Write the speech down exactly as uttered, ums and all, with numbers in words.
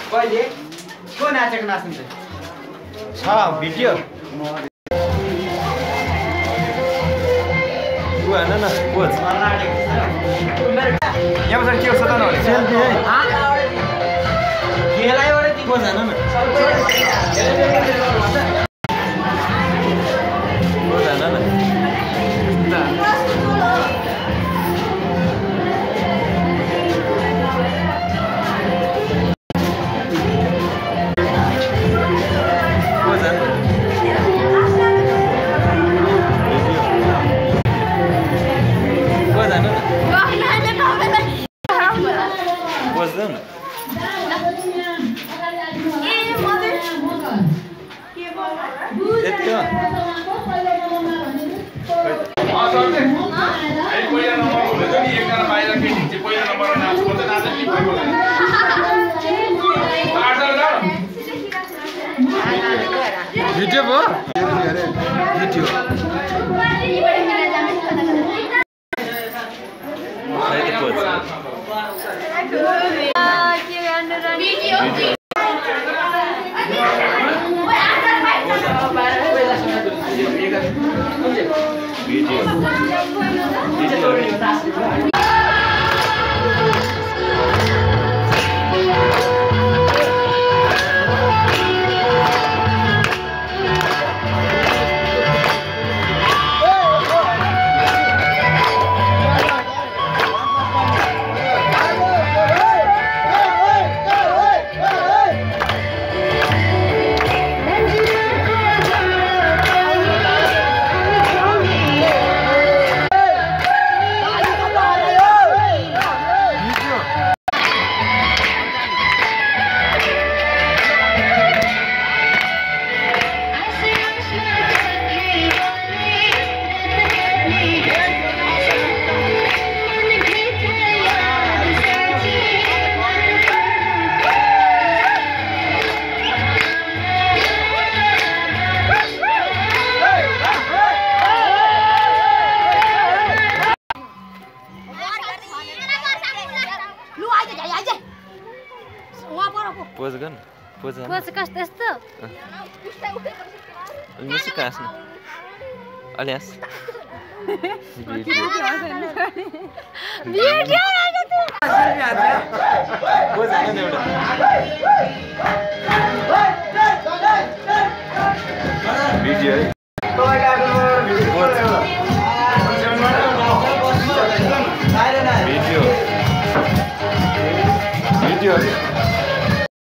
कहिले को नाचेको नाच्नु चाहिँ छ भिडियो उ हैन न कोच यहाँ बसेर के हो सता न सेल्फी है खेलाइबाट ती कोच हैन न कोच हैन न भिडियो भयो भिडियो पोज गर्न पोज पोज कस्तो यस्तो मुसी कास न अलियास भिडियो भिडियो राख्यो तु पोज हाल्नु एउटा भिडियो